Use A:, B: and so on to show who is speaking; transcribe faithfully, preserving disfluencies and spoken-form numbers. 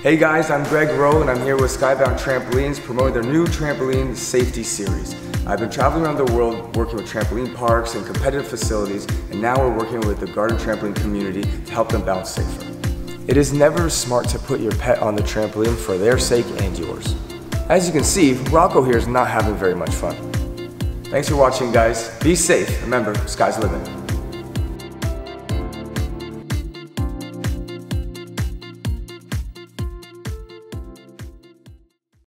A: Hey guys, I'm Greg Rowe and I'm here with SkyBound Trampolines promoting their new trampoline safety series. I've been traveling around the world working with trampoline parks and competitive facilities, and now we're working with the garden trampoline community to help them bounce safer. It is never smart to put your pet on the trampoline for their sake and yours. As you can see, Rocco here is not having very much fun. Thanks for watching guys. Be safe. Remember, sky's the limit.